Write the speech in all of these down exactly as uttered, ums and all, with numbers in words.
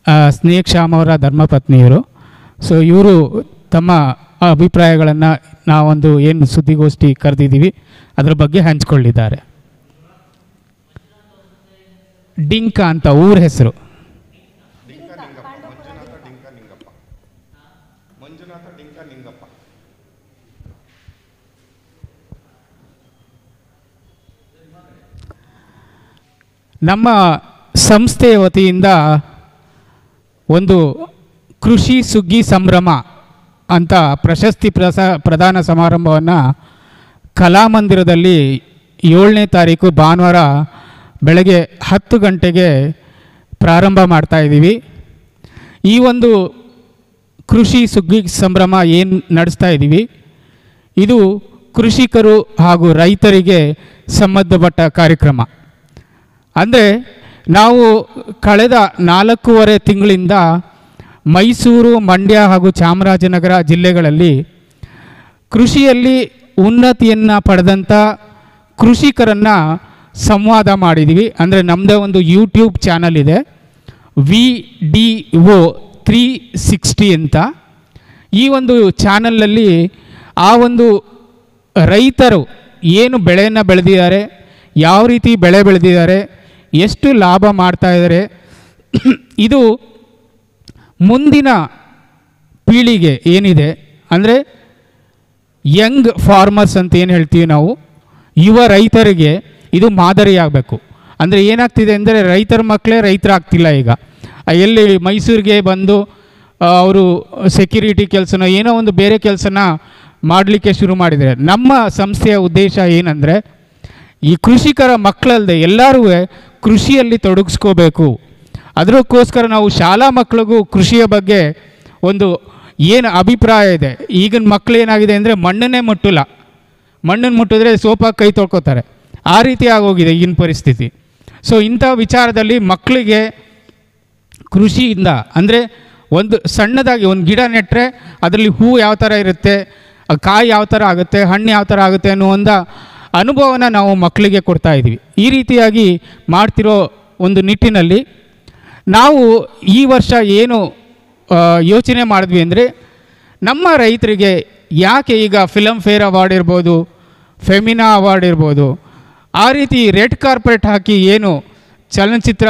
Snake Shyam ಅವರ ಧರ್ಮಪತ್ನಿಯರು. So ಇವರು ತಮ್ಮ ಅಭಿಪ್ರಾಯಗಳನ್ನು ನಾವೊಂದು ಏನು ಸುದ್ದಿಗೋಷ್ಠಿ ಕರೆದಿದ್ದೀವಿ ಅದರ ಬಗ್ಗೆ ಹಂಚಿಕೊಳ್ಳಿದ್ದಾರೆ. ಡಿಂಕ ಅಂತ ಊರ ಹೆಸರು. ನಮ್ಮ ಸಂಸ್ಥೆಯ ವತಿಯಿಂದ ಒಂದು ಕೃಷಿ ಸುಗ್ಗಿ ಸಂಭ್ರಮ ಅಂತ ಪ್ರಶಸ್ತಿ ಪ್ರಸ ಪ್ರದಾನ ಸಮಾರಂಭವನ್ನು ಕಲಾಮಂದಿರದಲ್ಲಿ ಏಳನೇ ತಾರೀಕು ಭಾನುವಾರ ಬೆಳಗ್ಗೆ ಹತ್ತು ಗಂಟೆಗೆ ಪ್ರಾರಂಭ ಮಾಡ್ತಾಯಿದ್ದೀವಿ. ಈ ಒಂದು ಕೃಷಿ ಸುಗ್ಗಿ ಸಂಭ್ರಮ ಏನು ನಡೆಸ್ತಾ ಇದ್ದೀವಿ ಇದು ಕೃಷಿಕರು ಹಾಗೂ ರೈತರಿಗೆ ಸಂಬಂಧಪಟ್ಟ ಕಾರ್ಯಕ್ರಮ. ಅಂದರೆ ನಾವು ಕಳೆದ ನಾಲ್ಕೂವರೆ ತಿಂಗಳಿಂದ ಮೈಸೂರು, ಮಂಡ್ಯ ಹಾಗೂ ಚಾಮರಾಜನಗರ ಜಿಲ್ಲೆಗಳಲ್ಲಿ ಕೃಷಿಯಲ್ಲಿ ಉನ್ನತಿಯನ್ನು ಪಡೆದಂಥ ಕೃಷಿಕರನ್ನು ಸಂವಾದ ಮಾಡಿದ್ದೀವಿ. ಅಂದರೆ ನಮ್ಮದೇ ಒಂದು ಯೂಟ್ಯೂಬ್ ಚಾನಲ್ ಇದೆ, V D O three sixty ಅಂತ. ಈ ಒಂದು ಚಾನಲಲ್ಲಿ ಆ ಒಂದು ರೈತರು ಏನು ಬೆಳೆಯನ್ನು ಬೆಳೆದಿದ್ದಾರೆ, ಯಾವ ರೀತಿ ಬೆಳೆ ಬೆಳೆದಿದ್ದಾರೆ, ಎಷ್ಟು ಲಾಭ ಮಾಡ್ತಾ ಇದ್ದಾರೆ, ಇದು ಮುಂದಿನ ಪೀಳಿಗೆ ಏನಿದೆ ಅಂದರೆ ಯಂಗ್ ಫಾರ್ಮರ್ಸ್ ಅಂತ ಏನು ಹೇಳ್ತೀವಿ ನಾವು, ಯುವ ರೈತರಿಗೆ ಇದು ಮಾದರಿಯಾಗಬೇಕು. ಅಂದರೆ ಏನಾಗ್ತಿದೆ ಅಂದರೆ ರೈತರ ಮಕ್ಕಳೇ ರೈತರಾಗ್ತಿಲ್ಲ. ಈಗ ಎಲ್ಲಿ ಮೈಸೂರಿಗೆ ಬಂದು ಅವರು ಸೆಕ್ಯೂರಿಟಿ ಕೆಲಸನ ಏನೋ ಒಂದು ಬೇರೆ ಕೆಲಸನ ಮಾಡಲಿಕ್ಕೆ ಶುರು ಮಾಡಿದರೆ, ನಮ್ಮ ಸಂಸ್ಥೆಯ ಉದ್ದೇಶ ಏನಂದರೆ ಈ ಕೃಷಿಕರ ಮಕ್ಕಳಲ್ಲದೆ ಎಲ್ಲರೂ ಕೃಷಿಯಲ್ಲಿ ತೊಡಗಿಸ್ಕೋಬೇಕು. ಅದಕ್ಕೋಸ್ಕರ ನಾವು ಶಾಲಾ ಮಕ್ಕಳಿಗೂ ಕೃಷಿಯ ಬಗ್ಗೆ ಒಂದು ಏನು ಅಭಿಪ್ರಾಯ ಇದೆ. ಈಗಿನ ಮಕ್ಕಳು ಏನಾಗಿದೆ ಅಂದರೆ ಮಣ್ಣನ್ನೇ ಮುಟ್ಟಲ್ಲ, ಮಣ್ಣನ್ನು ಮುಟ್ಟಿದ್ರೆ ಸೋಪಾಗಿ ಕೈ ತೊಳ್ಕೊತಾರೆ, ಆ ರೀತಿ ಆಗೋಗಿದೆ ಈಗಿನ ಪರಿಸ್ಥಿತಿ. ಸೊ ಇಂಥ ವಿಚಾರದಲ್ಲಿ ಮಕ್ಕಳಿಗೆ ಕೃಷಿಯಿಂದ ಅಂದರೆ ಒಂದು ಸಣ್ಣದಾಗಿ ಒಂದು ಗಿಡ ನೆಟ್ಟರೆ ಅದರಲ್ಲಿ ಹೂ ಯಾವ ಥರ ಇರುತ್ತೆ, ಕಾಯಿ ಯಾವ ಥರ ಆಗುತ್ತೆ, ಹಣ್ಣು ಯಾವ ಥರ ಆಗುತ್ತೆ ಅನ್ನೋ ಒಂದು ಅನುಭವನ ನಾವು ಮಕ್ಕಳಿಗೆ ಕೊಡ್ತಾ ಇದ್ದೀವಿ. ಈ ರೀತಿಯಾಗಿ ಮಾಡ್ತಿರೋ ಒಂದು ನಿಟ್ಟಿನಲ್ಲಿ ನಾವು ಈ ವರ್ಷ ಏನು ಯೋಚನೆ ಮಾಡಿದ್ವಿ ಅಂದರೆ ನಮ್ಮ ರೈತರಿಗೆ ಯಾಕೆ ಈಗ ಫಿಲಮ್ ಫೇರ್ ಅವಾರ್ಡ್ ಇರ್ಬೋದು, ಫೆಮಿನಾ ಅವಾರ್ಡ್ ಇರ್ಬೋದು, ಆ ರೀತಿ ರೆಡ್ ಕಾರ್ಪೆಟ್ ಹಾಕಿ ಏನು ಚಲನಚಿತ್ರ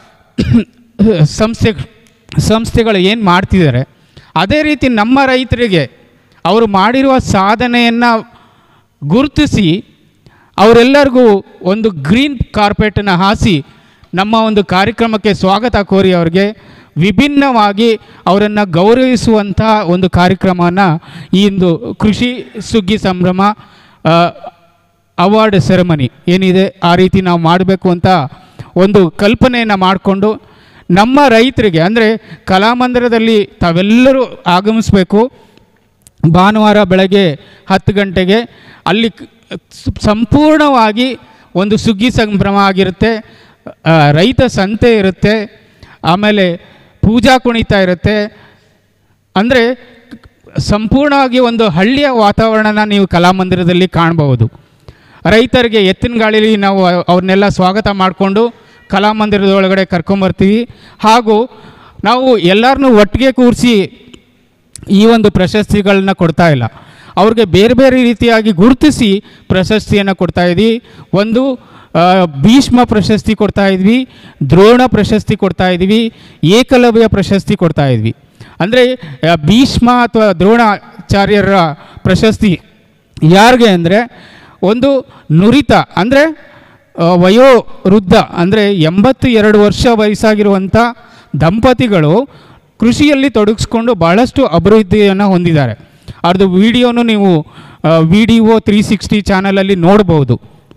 ಸಂಸ್ಥೆ ಸಂಸ್ಥೆಗಳು ಏನು ಮಾಡ್ತಿದ್ದಾರೆ ಅದೇ ರೀತಿ ನಮ್ಮ ರೈತರಿಗೆ ಅವರು ಮಾಡಿರುವ ಸಾಧನೆಯನ್ನು ಗುರುತಿಸಿ ಅವರೆಲ್ಲರಿಗೂ ಒಂದು ಗ್ರೀನ್ ಕಾರ್ಪೆಟನ್ನು ಹಾಸಿ ನಮ್ಮ ಒಂದು ಕಾರ್ಯಕ್ರಮಕ್ಕೆ ಸ್ವಾಗತ ಕೋರಿ ಅವರಿಗೆ ವಿಭಿನ್ನವಾಗಿ ಅವರನ್ನು ಗೌರವಿಸುವಂಥ ಒಂದು ಕಾರ್ಯಕ್ರಮವನ್ನು ಈ ಒಂದು ಕೃಷಿ ಸುಗ್ಗಿ ಸಂಭ್ರಮ ಅವಾರ್ಡ್ ಸೆರೆಮನಿ ಏನಿದೆ ಆ ರೀತಿ ನಾವು ಮಾಡಬೇಕು ಅಂತ ಒಂದು ಕಲ್ಪನೆಯನ್ನು ಮಾಡಿಕೊಂಡು ನಮ್ಮ ರೈತರಿಗೆ ಅಂದರೆ ಕಲಾಮಂದಿರದಲ್ಲಿ ತಾವೆಲ್ಲರೂ ಆಗಮಿಸಬೇಕು. ಭಾನುವಾರ ಬೆಳಗ್ಗೆ ಹತ್ತು ಗಂಟೆಗೆ ಅಲ್ಲಿ ಸಂಪೂರ್ಣವಾಗಿ ಒಂದು ಸುಗ್ಗಿ ಸಂಭ್ರಮ ಆಗಿರುತ್ತೆ, ರೈತ ಸಂತೆ ಇರುತ್ತೆ, ಆಮೇಲೆ ಪೂಜಾ ಕುಣಿತ ಇರುತ್ತೆ. ಅಂದರೆ ಸಂಪೂರ್ಣವಾಗಿ ಒಂದು ಹಳ್ಳಿಯ ವಾತಾವರಣನ ನೀವು ಕಲಾಮಂದಿರದಲ್ಲಿ ಕಾಣಬಹುದು. ರೈತರಿಗೆ ಎತ್ತಿನ ಗಾಳಿಲಿ ನಾವು ಅವ್ರನ್ನೆಲ್ಲ ಸ್ವಾಗತ ಮಾಡಿಕೊಂಡು ಕಲಾಮಂದಿರದ ಒಳಗಡೆ ಕರ್ಕೊಂಬರ್ತೀವಿ. ಹಾಗೂ ನಾವು ಎಲ್ಲರನ್ನೂ ಒಟ್ಟಿಗೆ ಕೂರಿಸಿ ಈ ಒಂದು ಪ್ರಶಸ್ತಿಗಳನ್ನ ಕೊಡ್ತಾ ಇಲ್ಲ, ಅವ್ರಿಗೆ ಬೇರೆ ಬೇರೆ ರೀತಿಯಾಗಿ ಗುರುತಿಸಿ ಪ್ರಶಸ್ತಿಯನ್ನು ಕೊಡ್ತಾ ಇದ್ವಿ. ಒಂದು ಭೀಷ್ಮ ಪ್ರಶಸ್ತಿ ಕೊಡ್ತಾ ಇದ್ವಿ, ದ್ರೋಣ ಪ್ರಶಸ್ತಿ ಕೊಡ್ತಾ ಇದ್ವಿ, ಏಕಲವ್ಯ ಪ್ರಶಸ್ತಿ ಕೊಡ್ತಾ ಇದ್ವಿ. ಅಂದರೆ ಭೀಷ್ಮ ಅಥವಾ ದ್ರೋಣಾಚಾರ್ಯರ ಪ್ರಶಸ್ತಿ ಯಾರಿಗೆ ಅಂದರೆ ಒಂದು ನುರಿತ ಅಂದರೆ ವಯೋವೃದ್ಧ ಅಂದರೆ ಎಂಬತ್ತು ಎರಡು ವರ್ಷ ವಯಸ್ಸಾಗಿರುವಂಥ ದಂಪತಿಗಳು ಕೃಷಿಯಲ್ಲಿ ತೊಡಗಿಸ್ಕೊಂಡು ಭಾಳಷ್ಟು ಅಭಿವೃದ್ಧಿಯನ್ನು ಹೊಂದಿದ್ದಾರೆ. ಅವ್ರದ್ದು ವಿಡಿಯೋನು ನೀವು V D O three sixty ಚಾನಲಲ್ಲಿ ನೋಡ್ಬೋದು.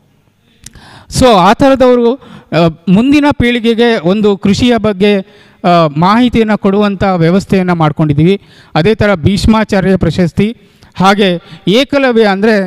ಸೊ ಆ ಥರದವರು ಮುಂದಿನ ಪೀಳಿಗೆಗೆ ಒಂದು ಕೃಷಿಯ ಬಗ್ಗೆ ಮಾಹಿತಿಯನ್ನು ಕೊಡುವಂಥ ವ್ಯವಸ್ಥೆಯನ್ನು ಮಾಡ್ಕೊಂಡಿದ್ದೀವಿ. ಅದೇ ಥರ ಭೀಷ್ಮಾಚಾರ್ಯ ಪ್ರಶಸ್ತಿ, ಹಾಗೆ ಏಕಲವ್ಯ ಅಂದರೆ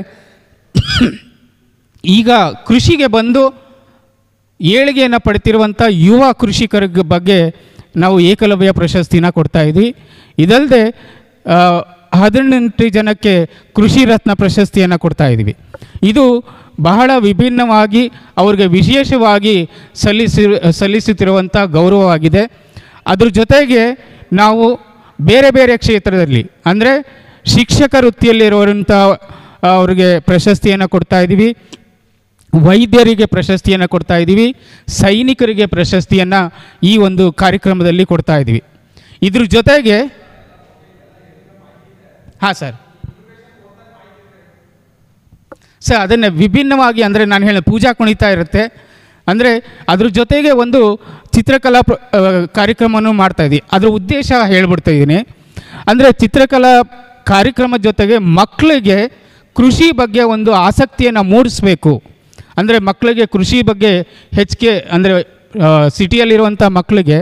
ಈಗ ಕೃಷಿಗೆ ಬಂದು ಏಳಿಗೆಯನ್ನು ಪಡ್ತಿರುವಂಥ ಯುವ ಕೃಷಿಕರ ಬಗ್ಗೆ ನಾವು ಏಕಲವ್ಯ ಪ್ರಶಸ್ತಿನ ಕೊಡ್ತಾ ಇದ್ವಿ. ಇದಲ್ಲದೆ ಹದಿನೆಂಟು ಜನಕ್ಕೆ ಕೃಷಿ ರತ್ನ ಪ್ರಶಸ್ತಿಯನ್ನು ಕೊಡ್ತಾ ಇದ್ದೀವಿ. ಇದು ಬಹಳ ವಿಭಿನ್ನವಾಗಿ ಅವ್ರಿಗೆ ವಿಶೇಷವಾಗಿ ಸಲ್ಲಿಸಿ ಸಲ್ಲಿಸುತ್ತಿರುವಂಥ ಗೌರವವಾಗಿದೆ. ಅದ್ರ ಜೊತೆಗೆ ನಾವು ಬೇರೆ ಬೇರೆ ಕ್ಷೇತ್ರದಲ್ಲಿ ಅಂದರೆ ಶಿಕ್ಷಕ ವೃತ್ತಿಯಲ್ಲಿರುವಂಥ ಅವ್ರಿಗೆ ಪ್ರಶಸ್ತಿಯನ್ನು ಕೊಡ್ತಾ ಇದ್ದೀವಿ, ವೈದ್ಯರಿಗೆ ಪ್ರಶಸ್ತಿಯನ್ನು ಕೊಡ್ತಾ ಇದ್ದೀವಿ, ಸೈನಿಕರಿಗೆ ಪ್ರಶಸ್ತಿಯನ್ನು ಈ ಒಂದು ಕಾರ್ಯಕ್ರಮದಲ್ಲಿ ಕೊಡ್ತಾ ಇದ್ದೀವಿ. ಇದ್ರ ಜೊತೆಗೆ ಹಾಂ ಸರ್ ಸರ್ ಅದನ್ನು ವಿಭಿನ್ನವಾಗಿ ಅಂದರೆ ನಾನು ಹೇಳ ಪೂಜಾ ಕುಣಿತ ಇರುತ್ತೆ, ಅಂದರೆ ಅದ್ರ ಜೊತೆಗೆ ಒಂದು ಚಿತ್ರಕಲಾ ಪ್ರ ಕಾರ್ಯಕ್ರಮವನ್ನು ಮಾಡ್ತಾಯಿದ್ವಿ. ಅದ್ರ ಉದ್ದೇಶ ಹೇಳ್ಬಿಡ್ತಾ ಇದ್ದೀನಿ. ಅಂದರೆ ಚಿತ್ರಕಲಾ ಕಾರ್ಯಕ್ರಮದ ಜೊತೆಗೆ ಮಕ್ಕಳಿಗೆ ಕೃಷಿ ಬಗ್ಗೆ ಒಂದು ಆಸಕ್ತಿಯನ್ನು ಮೂಡಿಸ್ಬೇಕು. ಅಂದರೆ ಮಕ್ಕಳಿಗೆ ಕೃಷಿ ಬಗ್ಗೆ ಹೆಚ್ಚಿಗೆ ಅಂದರೆ ಸಿಟಿಯಲ್ಲಿರುವಂಥ ಮಕ್ಕಳಿಗೆ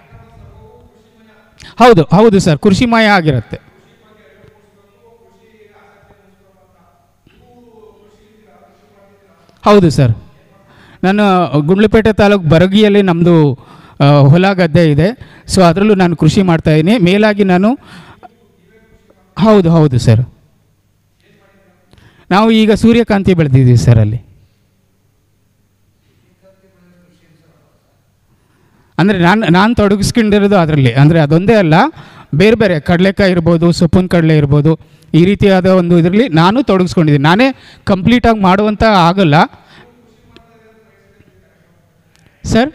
ಹೌದು ಹೌದು ಸರ್ ಕೃಷಿಮಯ ಆಗಿರುತ್ತೆ. ಹೌದು ಸರ್, ನಾನು ಗುಂಡ್ಲುಪೇಟೆ ತಾಲೂಕು ಬರಗಿಯಲ್ಲಿ ನಮ್ಮದು ಹೊಲ ಗದ್ದೆ ಇದೆ. ಸೊ ಅದರಲ್ಲೂ ನಾನು ಕೃಷಿ ಮಾಡ್ತಾಯಿದ್ದೀನಿ. ಮೇಲಾಗಿ ನಾನು ಹೌದು ಹೌದು ಸರ್ ನಾವು ಈಗ ಸೂರ್ಯಕಾಂತಿ ಬೆಳೆದಿದ್ದೀವಿ ಸರ್. ಅಲ್ಲಿ ಅಂದರೆ ನಾನು ನಾನು ತೊಡಗಿಸ್ಕೊಂಡಿರೋದು ಅದರಲ್ಲಿ. ಅಂದರೆ ಅದೊಂದೇ ಅಲ್ಲ, ಬೇರೆ ಬೇರೆ ಕಡಲೆಕಾಯಿ ಇರ್ಬೋದು, ಸೊಪ್ಪಿನ ಕಡಲೆ ಇರ್ಬೋದು, ಈ ರೀತಿಯಾದ ಒಂದು ಇದರಲ್ಲಿ ನಾನು ತೊಡಗಿಸ್ಕೊಂಡಿದ್ದೀನಿ. ನಾನೇ ಕಂಪ್ಲೀಟಾಗಿ ಮಾಡುವಂಥ ಆಗಲ್ಲ ಸರ್.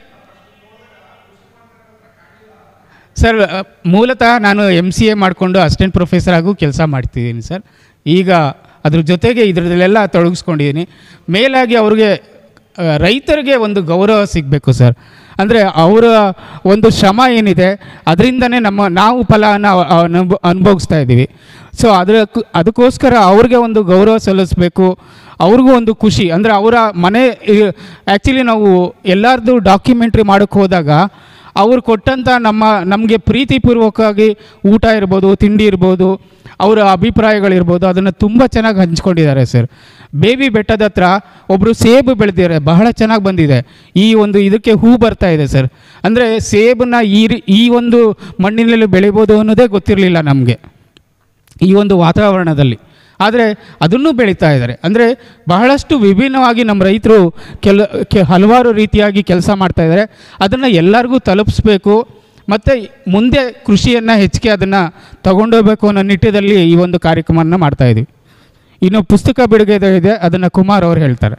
ಸರ್ ಮೂಲತಃ ನಾನು ಎಮ್ ಸಿ ಎ ಮಾಡಿಕೊಂಡು ಅಸಿಸ್ಟೆಂಟ್ ಪ್ರೊಫೆಸರ್ ಆಗೂ ಕೆಲಸ ಮಾಡ್ತಿದ್ದೀನಿ ಸರ್. ಈಗ ಅದ್ರ ಜೊತೆಗೆ ಇದರಲ್ಲೆಲ್ಲ ತೊಡಗಿಸ್ಕೊಂಡಿದ್ದೀನಿ. ಮೇಲಾಗಿ ಅವ್ರಿಗೆ ರೈತರಿಗೆ ಒಂದು ಗೌರವ ಸಿಗಬೇಕು ಸರ್. ಅಂದರೆ ಅವರ ಒಂದು ಶ್ರಮ ಏನಿದೆ ಅದರಿಂದನೇ ನಮ್ಮ ನಾವು ಫಲನ ಅನುಭ ಅನುಭವಿಸ್ತಾ ಇದ್ದೀವಿ. ಸೊ ಅದರ ಅದಕ್ಕೋಸ್ಕರ ಅವ್ರಿಗೆ ಒಂದು ಗೌರವ ಸಲ್ಲಿಸಬೇಕು, ಅವ್ರಿಗೂ ಒಂದು ಖುಷಿ. ಅಂದರೆ ಅವರ ಮನೆ ಆ್ಯಕ್ಚುಲಿ ನಾವು ಎಲ್ಲರದ್ದು ಡಾಕ್ಯುಮೆಂಟ್ರಿ ಮಾಡೋಕ್ಕೆ ಹೋದಾಗ ಅವ್ರು ಕೊಟ್ಟಂಥ ನಮ್ಮ ನಮಗೆ ಪ್ರೀತಿಪೂರ್ವಕವಾಗಿ ಊಟ ಇರ್ಬೋದು, ತಿಂಡಿ ಇರ್ಬೋದು, ಅವರ ಅಭಿಪ್ರಾಯಗಳಿರ್ಬೋದು, ಅದನ್ನು ತುಂಬ ಚೆನ್ನಾಗಿ ಹಂಚ್ಕೊಂಡಿದ್ದಾರೆ ಸರ್. ಬೇಬಿ ಬೆಟ್ಟದ ಹತ್ರ ಒಬ್ಬರು ಸೇಬು ಬೆಳೆದಿದ್ದಾರೆ, ಬಹಳ ಚೆನ್ನಾಗಿ ಬಂದಿದೆ. ಈ ಒಂದು ಇದಕ್ಕೆ ಹೂ ಬರ್ತಾ ಇದೆ ಸರ್. ಅಂದರೆ ಸೇಬನ್ನ ಈ ಈ ಒಂದು ಮಣ್ಣಿನಲ್ಲಿ ಬೆಳಿಬೋದು ಅನ್ನೋದೇ ಗೊತ್ತಿರಲಿಲ್ಲ ನಮಗೆ ಈ ಒಂದು ವಾತಾವರಣದಲ್ಲಿ. ಆದರೆ ಅದನ್ನು ಬೆಳೀತಾ ಇದ್ದಾರೆ. ಅಂದರೆ ಬಹಳಷ್ಟು ವಿಭಿನ್ನವಾಗಿ ನಮ್ಮ ರೈತರು ಕೆಲ ಕೆ ಹಲವಾರು ರೀತಿಯಾಗಿ ಕೆಲಸ ಮಾಡ್ತಾಯಿದ್ದಾರೆ. ಅದನ್ನು ಎಲ್ಲರಿಗೂ ತಲುಪಿಸ್ಬೇಕು ಮತ್ತು ಮುಂದೆ ಕೃಷಿಯನ್ನು ಹೆಚ್ಚಿಗೆ ಅದನ್ನು ತಗೊಂಡೋಗ್ಬೇಕು ಅನ್ನೋ ನಿಟ್ಟಿನಲ್ಲಿ ಈ ಒಂದು ಕಾರ್ಯಕ್ರಮವನ್ನು ಮಾಡ್ತಾಯಿದ್ವಿ. ಇನ್ನು ಪುಸ್ತಕ ಬಿಡುಗಡೆ ಇದೆ, ಅದನ್ನು ಕುಮಾರ್ ಅವರು ಹೇಳ್ತಾರೆ.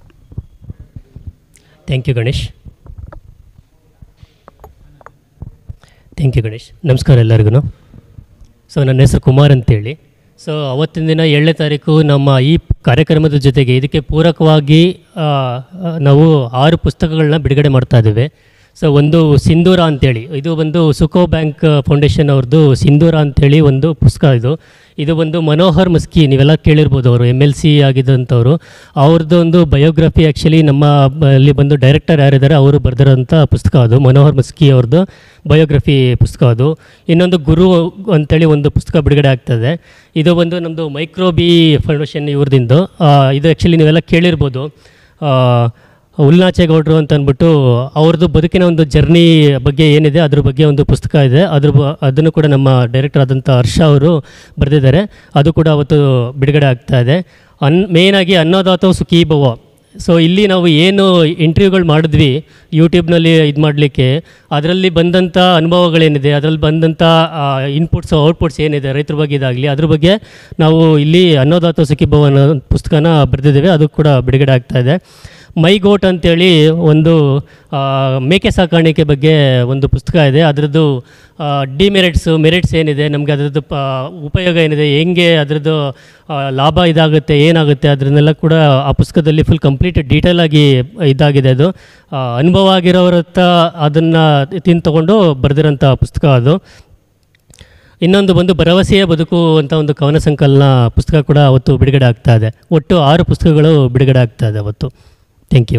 Thank you Ganesh. Thank you Ganesh. ನಮಸ್ಕಾರ ಎಲ್ಲರಿಗೂ. ಸೊ ನನ್ನ ಹೆಸರು ಕುಮಾರ್ ಅಂತೇಳಿ. ಸೊ ಅವತ್ತಿನ ದಿನ ಏಳನೇ ತಾರೀಕು ನಮ್ಮ ಈ ಕಾರ್ಯಕ್ರಮದ ಜೊತೆಗೆ ಇದಕ್ಕೆ ಪೂರಕವಾಗಿ ನಾವು ಆರು ಪುಸ್ತಕಗಳನ್ನ ಬಿಡುಗಡೆ ಮಾಡ್ತಾ ಇದ್ದೇವೆ. ಸೊ ಒಂದು ಸಿಂಧೂರ ಅಂತೇಳಿ, ಇದು ಒಂದು ಸುಕೋ ಬ್ಯಾಂಕ್ ಫೌಂಡೇಶನ್ ಅವ್ರದ್ದು ಸಿಂಧೂರ ಅಂಥೇಳಿ ಒಂದು ಪುಸ್ತಕ. ಇದು ಇದು ಒಂದು ಮನೋಹರ್ ಮಸ್ಕಿ, ನೀವೆಲ್ಲ ಕೇಳಿರ್ಬೋದು, ಅವರು ಎಮ್ ಎಲ್ ಸಿ ಆಗಿದ್ದಂಥವ್ರು. ಅವ್ರದ್ದು ಒಂದು ಬಯೋಗ್ರಫಿ ಆ್ಯಕ್ಚುಲಿ ನಮ್ಮ ಅಲ್ಲಿ ಬಂದು ಡೈರೆಕ್ಟರ್ ಯಾರಿದ್ದಾರೆ ಅವರು ಬರೆದಿರೋಂಥ ಪುಸ್ತಕ ಅದು. ಮನೋಹರ್ ಮಸ್ಕಿ ಅವ್ರದ್ದು ಬಯೋಗ್ರಫಿ ಪುಸ್ತಕ ಅದು. ಇನ್ನೊಂದು ಗುರು ಅಂಥೇಳಿ ಒಂದು ಪುಸ್ತಕ ಬಿಡುಗಡೆ ಆಗ್ತದೆ. ಇದು ಒಂದು ನಮ್ಮದು ಮೈಕ್ರೋಬಿ ಫೌಂಡೇಶನ್ ಇವ್ರದ್ದು. ಇದು ಆ್ಯಕ್ಚುಲಿ ನೀವೆಲ್ಲ ಕೇಳಿರ್ಬೋದು, ಉಲ್ನಾಚೇಗೌಡರು ಅಂತ ಅಂದ್ಬಿಟ್ಟು ಅವ್ರದ್ದು ಬದುಕಿನ ಒಂದು ಜರ್ನಿ ಬಗ್ಗೆ ಏನಿದೆ ಅದ್ರ ಬಗ್ಗೆ ಒಂದು ಪುಸ್ತಕ ಇದೆ. ಅದ್ರ ಅದನ್ನು ಕೂಡ ನಮ್ಮ ಡೈರೆಕ್ಟರ್ ಆದಂಥ ಹರ್ಷ ಅವರು ಬರೆದಿದ್ದಾರೆ. ಅದು ಕೂಡ ಅವತ್ತು ಬಿಡುಗಡೆ ಆಗ್ತಾ ಇದೆ. ಅನ್ ಮೇಯ್ನಾಗಿ ಅನ್ನದಾತವು ಸುಖೀ ಭವ. ಸೊ ಇಲ್ಲಿ ನಾವು ಏನು ಇಂಟರ್ವ್ಯೂಗಳು ಮಾಡಿದ್ವಿ ಯೂಟ್ಯೂಬ್ನಲ್ಲಿ ಇದು ಮಾಡಲಿಕ್ಕೆ, ಅದರಲ್ಲಿ ಬಂದಂಥ ಅನುಭವಗಳೇನಿದೆ, ಅದರಲ್ಲಿ ಬಂದಂಥ ಇನ್ಪುಟ್ಸ್ ಔಟ್ಪುಟ್ಸ್ ಏನಿದೆ ರೈತರ ಬಗ್ಗೆ ಇದಾಗಲಿ, ಅದ್ರ ಬಗ್ಗೆ ನಾವು ಇಲ್ಲಿ ಅನ್ನದಾತವು ಸುಖೀ ಭವ ಅನ್ನೋ ಪುಸ್ತಕನ ಬರೆದಿದ್ದೇವೆ. ಅದು ಕೂಡ ಬಿಡುಗಡೆ ಆಗ್ತಾಯಿದೆ. ಮೈ ಗೋಟ್ ಅಂತೇಳಿ ಒಂದು ಮೇಕೆ ಸಾಕಾಣಿಕೆ ಬಗ್ಗೆ ಒಂದು ಪುಸ್ತಕ ಇದೆ. ಅದರದ್ದು ಡಿಮೆರಿಟ್ಸು ಮೆರಿಟ್ಸ್ ಏನಿದೆ, ನಮಗೆ ಅದರದ್ದು ಪ ಉಪಯೋಗ ಏನಿದೆ, ಹೆಂಗೆ ಅದರದ್ದು ಲಾಭ ಇದಾಗುತ್ತೆ, ಏನಾಗುತ್ತೆ, ಅದನ್ನೆಲ್ಲ ಕೂಡ ಆ ಪುಸ್ತಕದಲ್ಲಿ ಫುಲ್ ಕಂಪ್ಲೀಟ್ ಡೀಟೇಲಾಗಿ ಇದಾಗಿದೆ. ಅದು ಅನುಭವ ಆಗಿರೋರ ಹತ್ರ ಅದನ್ನು ತಿಂದು ತೊಗೊಂಡು ಬರೆದಿರೋಂಥ ಪುಸ್ತಕ ಅದು. ಇನ್ನೊಂದು ಬಂದು ಭರವಸೆಯ ಬದುಕು ಅಂತ ಒಂದು ಕವನ ಸಂಕಲನ ಪುಸ್ತಕ ಕೂಡ ಅವತ್ತು ಬಿಡುಗಡೆ ಆಗ್ತಾ ಇದೆ. ಒಟ್ಟು ಆರು ಪುಸ್ತಕಗಳು ಬಿಡುಗಡೆ ಆಗ್ತಾ ಇದೆ ಅವತ್ತು. Thank you.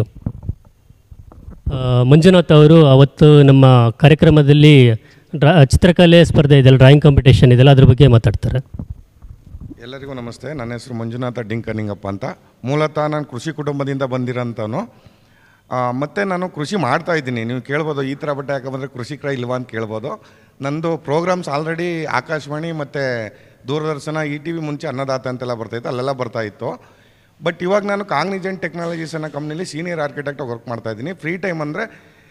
ಮಂಜುನಾಥ್ ಅವರು ಅವತ್ತು ನಮ್ಮ ಕಾರ್ಯಕ್ರಮದಲ್ಲಿ ಡ್ರಾ ಚಿತ್ರಕಲೆ ಸ್ಪರ್ಧೆ ಇದೆಯಲ್ಲ, ಡ್ರಾಯಿಂಗ್ ಕಾಂಪಿಟೇಷನ್ ಇದೆಲ್ಲ, ಅದ್ರ ಬಗ್ಗೆ ಮಾತಾಡ್ತಾರೆ. ಎಲ್ಲರಿಗೂ ನಮಸ್ತೆ. ನನ್ನ ಹೆಸರು ಮಂಜುನಾಥ ಡಿಂಕನಿಂಗಪ್ಪ ಅಂತ. ಮೂಲತಃ ನಾನು ಕೃಷಿ ಕುಟುಂಬದಿಂದ ಬಂದಿರೋಂಥವನು. ಮತ್ತು ನಾನು ಕೃಷಿ ಮಾಡ್ತಾಯಿದ್ದೀನಿ. ನೀವು ಕೇಳ್ಬೋದು ಈ ಥರ ಬಟ್ಟೆ ಯಾಕಂದರೆ ಕೃಷಿಕರ ಇಲ್ವಾ ಅಂತ ಕೇಳ್ಬೋದು. ನಂದು ಪ್ರೋಗ್ರಾಮ್ಸ್ ಆಲ್ರೆಡಿ ಆಕಾಶವಾಣಿ ಮತ್ತು ದೂರದರ್ಶನ, ಇ ಟಿ ವಿ, ಮುಂಚೆ ಅನ್ನದಾತ ಅಂತೆಲ್ಲ ಬರ್ತಾಯಿತ್ತು, ಅಲ್ಲೆಲ್ಲ ಬರ್ತಾಯಿತ್ತು. ಬಟ್ ಇವಾಗ ನಾನು ಕಾಗ್ನಿಜೆಂಟ್ ಟೆಕ್ನಾಲಜೀಸ್ ಅನ್ನೋ ಕಂಪ್ನಿಲಿ ಸೀನಿಯರ್ ಆರ್ಕಿಟೆಕ್ಟಾಗಿ ವರ್ಕ್ ಮಾಡ್ತಾಯಿದ್ದೀನಿ. ಫ್ರೀ ಟೈಮ್ ಅಂದರೆ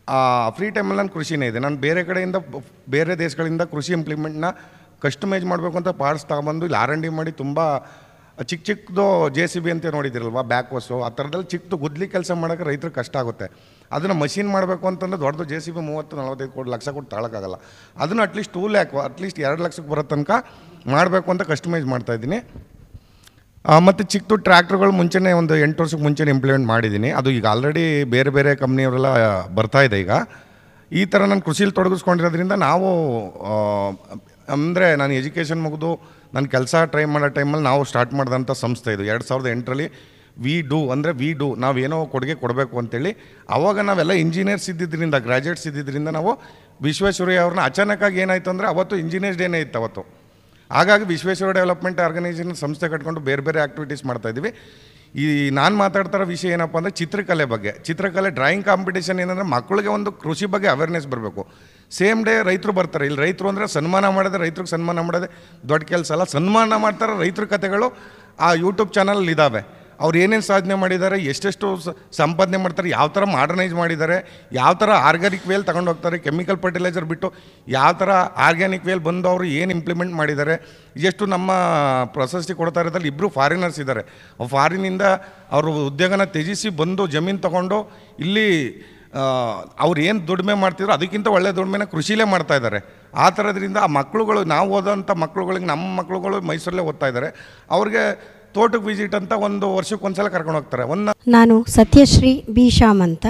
ಫ್ರೀ ಟೈಮಲ್ಲಿ ನಾನು ಕೃಷಿನೇ ಇದೆ. ನಾನು ಬೇರೆ ಕಡೆಯಿಂದ ಬೇರೆ ದೇಶಗಳಿಂದ ಕೃಷಿ ಇಂಪ್ಲಿಮೆಂಟ್ನ ಕಸ್ಟಮೈಸ್ ಮಾಡಬೇಕು ಅಂತ ಪಾರ್ಟ್ಸ್ ತಗೊಂಬಂದು ಇಲ್ಲಿ ಆರ್ ಎನ್ ಡಿ ಮಾಡಿ ತುಂಬ ಚಿಕ್ಕ ಚಿಕ್ಕದು ಜೆ ಸಿ ಬಿ ಅಂತ ನೋಡಿದಿರಲ್ವ, ಬ್ಯಾಕ್ ವಸ್ಸು ಆ ಥರದಲ್ಲಿ ಚಿಕ್ಕದು ಗುದ್ಲಿ ಕೆಲಸ ಮಾಡೋಕ್ಕೆ ರೈತರಿಗೆ ಕಷ್ಟ ಆಗುತ್ತೆ. ಅದನ್ನು ಮಷಿನ್ ಮಾಡಬೇಕು ಅಂತಂದ್ರೆ ದೊಡ್ಡದು ಜೆ ಸಿ ಬಿ ಮೂವತ್ತು ನಲ್ವತ್ತೈದು ಕೋಟಿ ಲಕ್ಷ ಕೊಟ್ಟು ತಾಳೋಕ್ಕಾಗಲ್ಲ. ಅದನ್ನು ಅಟ್ಲೀಸ್ಟ್ ಟೂ ಲ್ಯಾಕ್ ಅಟ್ಲೀಸ್ಟ್ ಎರಡು ಲಕ್ಷಕ್ಕೆ ಬರೋ ತನಕ ಮಾಡಬೇಕು ಅಂತ ಕಸ್ಟಮೈಸ್ ಮಾಡ್ತಾಯಿದ್ದೀನಿ. ಮತ್ತು ಚಿಕ್ಕದು ಟ್ರ್ಯಾಕ್ಟರ್ಗಳು ಮುಂಚೆನೇ ಒಂದು ಎಂಟು ವರ್ಷಕ್ಕೆ ಮುಂಚೆನೇ ಇಂಪ್ಲಿಮೆಂಟ್ ಮಾಡಿದ್ದೀನಿ. ಅದು ಈಗ ಆಲ್ರೆಡಿ ಬೇರೆ ಬೇರೆ ಕಂಪ್ನಿಯವರೆಲ್ಲ ಬರ್ತಾಯಿದೆ. ಈಗ ಈ ಥರ ನಾನು ಕೃಷಿಲಿ ತೊಡಗಿಸ್ಕೊಂಡಿರೋದ್ರಿಂದ ನಾವು ಅಂದರೆ ನಾನು ಎಜುಕೇಷನ್ ಮುಗಿದು ನಾನು ಕೆಲಸ ಟ್ರೈ ಮಾಡೋ ಟೈಮಲ್ಲಿ ನಾವು ಸ್ಟಾರ್ಟ್ ಮಾಡಿದಂಥ ಸಂಸ್ಥೆ ಇದು. ಎರಡು ಸಾವಿರದ ಎಂಟರಲ್ಲಿ ವಿ ಡೂ ಅಂದರೆ ವಿ ಡೂ ನಾವೇನೋ ಕೊಡುಗೆ ಕೊಡಬೇಕು ಅಂತೇಳಿ ಆವಾಗ ನಾವೆಲ್ಲ ಇಂಜಿನಿಯರ್ಸ್ ಇದ್ದಿದ್ದರಿಂದ ಗ್ರ್ಯಾಜುಯೇಟ್ಸ್ ಇದ್ದಿದ್ದರಿಂದ ನಾವು ವಿಶ್ವೇಶ್ವರಯ್ಯ ಅವ್ರನ್ನ ಅಚಾನಕ್ಕಾಗಿ ಏನಾಯಿತು ಅಂದರೆ ಅವತ್ತು ಇಂಜಿನಿಯರ್ಸ್ ಡೇನೇ ಇತ್ತು ಅವತ್ತು. ಹಾಗಾಗಿ ವಿಶ್ವೇಶ್ವರ ಡೆವಲಪ್ಮೆಂಟ್ ಆರ್ಗನೈಸೇಷನ್ ಸಂಸ್ಥೆ ಕಟ್ಕೊಂಡು ಬೇರೆ ಬೇರೆ ಆ್ಯಕ್ಟಿವಿಟೀಸ್ ಮಾಡ್ತಾಯಿದ್ವಿ. ಈ ನಾನು ಮಾತಾಡ್ತಾರೋ ವಿಷಯ ಏನಪ್ಪ ಅಂದರೆ ಚಿತ್ರಕಲೆ ಬಗ್ಗೆ. ಚಿತ್ರಕಲೆ ಡ್ರಾಯಿಂಗ್ ಕಾಂಪಿಟೇಷನ್ ಏನಂದರೆ ಮಕ್ಕಳಿಗೆ ಒಂದು ಕೃಷಿ ಬಗ್ಗೆ ಅವೇರ್ನೆಸ್ ಬರಬೇಕು. ಸೇಮ್ ಡೇ ರೈತರು ಬರ್ತಾರೆ. ಇಲ್ಲಿ ರೈತರು ಅಂದರೆ ಸನ್ಮಾನ ಮಾಡೋದೇ, ರೈತರಿಗೆ ಸನ್ಮಾನ ಮಾಡೋದೇ ದೊಡ್ಡ ಕೆಲಸ ಅಲ್ಲ. ಸನ್ಮಾನ ಮಾಡ್ತಾರೆ ರೈತರ ಕಥೆಗಳು ಆ ಯೂಟ್ಯೂಬ್ ಚಾನಲ್ ಇದ್ದಾವೆ. ಅವ್ರು ಏನೇನು ಸಾಧನೆ ಮಾಡಿದ್ದಾರೆ, ಎಷ್ಟೆಷ್ಟು ಸಂಪಾದನೆ ಮಾಡ್ತಾರೆ, ಯಾವ ಥರ ಮಾಡರ್ನೈಸ್ ಮಾಡಿದ್ದಾರೆ, ಯಾವ ಥರ ಆರ್ಗ್ಯಾನಿಕ್ ವೇಲ್ ತಗೊಂಡು ಹೋಗ್ತಾರೆ, ಕೆಮಿಕಲ್ ಫರ್ಟಿಲೈಸರ್ ಬಿಟ್ಟು ಯಾವ ಥರ ಆರ್ಗ್ಯಾನಿಕ್ ವೇಲ್ ಬಂದು ಅವರು ಏನು ಇಂಪ್ಲಿಮೆಂಟ್ ಮಾಡಿದ್ದಾರೆ, ಎಷ್ಟು ನಮ್ಮ ಪ್ರಶಸ್ತಿ ಕೊಡ್ತಾ ಇರೋದ್ರಲ್ಲಿ ಇಬ್ಬರು ಫಾರಿನರ್ಸ್ ಇದ್ದಾರೆ. ಫಾರಿನಿಂದ ಅವರು ಉದ್ಯೋಗನ ತ್ಯಜಿಸಿ ಬಂದು ಜಮೀನು ತೊಗೊಂಡು ಇಲ್ಲಿ ಅವ್ರು ಏನು ದುಡಿಮೆ ಮಾಡ್ತಿದ್ರು ಅದಕ್ಕಿಂತ ಒಳ್ಳೆ ದುಡಿಮೆನ ಕೃಷಿಲೇ ಮಾಡ್ತಾ ಇದ್ದಾರೆ. ಆ ಥರದ್ರಿಂದ ಆ ಮಕ್ಕಳುಗಳು, ನಾವು ಓದೋಂಥ ಮಕ್ಕಳುಗಳಿಗೆ, ನಮ್ಮ ಮಕ್ಕಳುಗಳು ಮೈಸೂರಲ್ಲೇ ಓದ್ತಾ ಇದ್ದಾರೆ, ಅವ್ರಿಗೆ ತೋಟಕ್ಕೆ ವಿಸಿಟ್ ಅಂತ ಒಂದು ವರ್ಷಕ್ಕೆ ಒಂದ್ಸಲ ಕರ್ಕೊಂಡು ಹೋಗ್ತಾರೆ. ಒಂದು ನಾನು ಸತ್ಯಶ್ರೀ ಬಿ ಶ್ಯಾಮ್ ಅಂತ.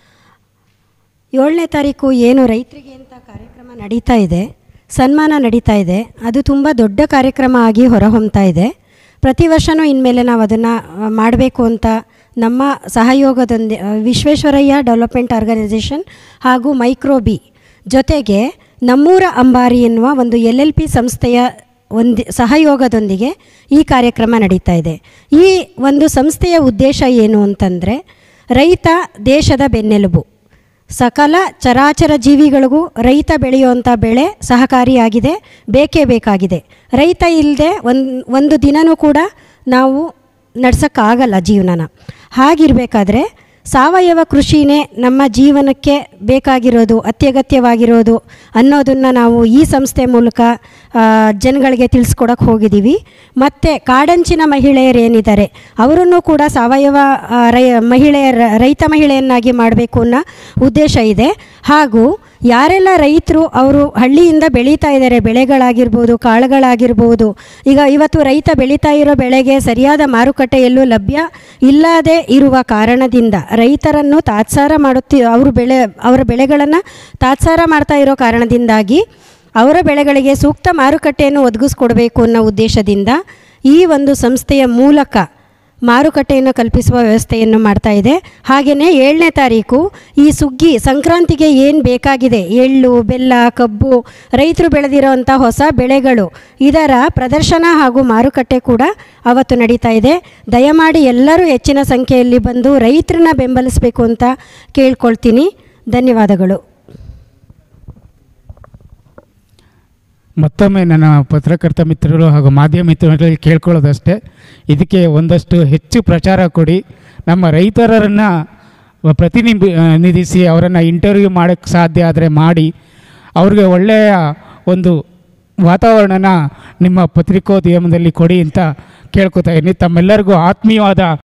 ಏಳನೇ ತಾರೀಕು ಏನು ರೈತರಿಗೆ ಅಂತ ಕಾರ್ಯಕ್ರಮ ನಡೀತಾ ಇದೆ, ಸನ್ಮಾನ ನಡೀತಾ ಇದೆ, ಅದು ತುಂಬ ದೊಡ್ಡ ಕಾರ್ಯಕ್ರಮ ಆಗಿ ಹೊರಹೊಮ್ತಾ ಇದೆ. ಪ್ರತಿ ವರ್ಷವೂ ಇನ್ಮೇಲೆ ನಾವು ಅದನ್ನು ಮಾಡಬೇಕು ಅಂತ ನಮ್ಮ ಸಹಯೋಗದೊಂದಿ ವಿಶ್ವೇಶ್ವರಯ್ಯ ಡೆವಲಪ್ಮೆಂಟ್ ಆರ್ಗನೈಸೇಷನ್ ಹಾಗೂ ಮೈಕ್ರೋಬಿ ಜೊತೆಗೆ ನಮ್ಮೂರ ಅಂಬಾರಿ ಎನ್ನುವ ಒಂದು ಎಲ್ ಎಲ್ ಪಿ ಸಂಸ್ಥೆಯ ಒಂದು ಸಹಯೋಗದೊಂದಿಗೆ ಈ ಕಾರ್ಯಕ್ರಮ ನಡೀತಾ ಇದೆ. ಈ ಒಂದು ಸಂಸ್ಥೆಯ ಉದ್ದೇಶ ಏನು ಅಂತಂದರೆ, ರೈತ ದೇಶದ ಬೆನ್ನೆಲುಬು. ಸಕಲ ಚರಾಚರ ಜೀವಿಗಳಿಗೂ ರೈತ ಬೆಳೆಯುವಂಥ ಬೆಳೆ ಸಹಕಾರಿಯಾಗಿದೆ, ಬೇಕೇ ಬೇಕಾಗಿದೆ. ರೈತ ಇಲ್ಲದೆ ಒಂದು ಒಂದು ದಿನವೂ ಕೂಡ ನಾವು ನಡ್ಸೋಕ್ಕಾಗಲ್ಲ ಜೀವನನ. ಹಾಗಿರಬೇಕಾದ್ರೆ ಸಾವಯವ ಕೃಷಿನೇ ನಮ್ಮ ಜೀವನಕ್ಕೆ ಬೇಕಾಗಿರೋದು, ಅತ್ಯಗತ್ಯವಾಗಿರೋದು ಅನ್ನೋದನ್ನು ನಾವು ಈ ಸಂಸ್ಥೆ ಮೂಲಕ ಜನಗಳಿಗೆ ತಿಳಿಸ್ಕೊಡಕ್ಕೆ ಹೋಗಿದ್ದೀವಿ. ಮತ್ತು ಕಾಡಂಚಿನ ಮಹಿಳೆಯರೇನಿದ್ದಾರೆ ಅವರನ್ನು ಕೂಡ ಸಾವಯವ ರೈ ಮಹಿಳೆಯರ ರೈತ ಮಹಿಳೆಯನ್ನಾಗಿ ಮಾಡಬೇಕು ಅನ್ನೋ ಉದ್ದೇಶ ಇದೆ. ಹಾಗೂ ಯಾರೆಲ್ಲ ರೈತರು ಅವರು ಹಳ್ಳಿಯಿಂದ ಬೆಳೀತಾ ಇದ್ದಾರೆ, ಬೆಳೆಗಳಾಗಿರ್ಬೋದು, ಕಾಳುಗಳಾಗಿರ್ಬೋದು, ಈಗ ಇವತ್ತು ರೈತ ಬೆಳೀತಾ ಇರೋ ಬೆಳೆಗೆ ಸರಿಯಾದ ಮಾರುಕಟ್ಟೆ ಎಲ್ಲೂ ಲಭ್ಯ ಇಲ್ಲದೆ ಇರುವ ಕಾರಣದಿಂದ ರೈತರನ್ನು ತಾತ್ಸಾರ ಮಾಡುತ್ತಿ ಅವರು ಬೆಳೆ ಅವರ ಬೆಳೆಗಳನ್ನು ತಾತ್ಸಾರ ಮಾಡ್ತಾ ಇರೋ ಕಾರಣದಿಂದಾಗಿ ಅವರ ಬೆಳೆಗಳಿಗೆ ಸೂಕ್ತ ಮಾರುಕಟ್ಟೆಯನ್ನು ಒದಗಿಸ್ಕೊಡ್ಬೇಕು ಅನ್ನೋ ಉದ್ದೇಶದಿಂದ ಈ ಒಂದು ಸಂಸ್ಥೆಯ ಮೂಲಕ ಮಾರುಕಟ್ಟೆಯನ್ನು ಕಲ್ಪಿಸುವ ವ್ಯವಸ್ಥೆಯನ್ನು ಮಾಡ್ತಾ ಇದೆ. ಹಾಗೆಯೇ ಏಳನೇ ತಾರೀಕು ಈ ಸುಗ್ಗಿ ಸಂಕ್ರಾಂತಿಗೆ ಏನು ಬೇಕಾಗಿದೆ, ಎಳ್ಳು, ಬೆಲ್ಲ, ಕಬ್ಬು, ರೈತರು ಬೆಳೆದಿರೋವಂಥ ಹೊಸ ಬೆಳೆಗಳು, ಇದರ ಪ್ರದರ್ಶನ ಹಾಗೂ ಮಾರುಕಟ್ಟೆ ಕೂಡ ಅವತ್ತು ನಡೀತಾ ಇದೆ. ದಯಮಾಡಿ ಎಲ್ಲರೂ ಹೆಚ್ಚಿನ ಸಂಖ್ಯೆಯಲ್ಲಿ ಬಂದು ರೈತರನ್ನ ಬೆಂಬಲಿಸಬೇಕು ಅಂತ ಕೇಳ್ಕೊಳ್ತೀನಿ. ಧನ್ಯವಾದಗಳು. ಮತ್ತೊಮ್ಮೆ ನನ್ನ ಪತ್ರಕರ್ತ ಮಿತ್ರರು ಹಾಗೂ ಮಾಧ್ಯಮ ಮಿತ್ರರಲ್ಲಿ ಕೇಳ್ಕೊಳ್ಳೋದಷ್ಟೇ, ಇದಕ್ಕೆ ಒಂದಷ್ಟು ಹೆಚ್ಚು ಪ್ರಚಾರ ಕೊಡಿ. ನಮ್ಮ ರೈತರನ್ನು ಪ್ರತಿನಿಧಿ ನಿಧಿಸಿ ಅವರನ್ನು ಇಂಟರ್ವ್ಯೂ ಮಾಡೋಕ್ಕೆ ಸಾಧ್ಯ ಆದರೆ ಮಾಡಿ, ಅವ್ರಿಗೆ ಒಳ್ಳೆಯ ಒಂದು ವಾತಾವರಣನ ನಿಮ್ಮ ಪತ್ರಿಕೋದ್ಯಮದಲ್ಲಿ ಕೊಡಿ ಅಂತ ಕೇಳ್ಕೊತಾ ಇದ್ದೀನಿ. ತಮ್ಮೆಲ್ಲರಿಗೂ ಆತ್ಮೀಯವಾದ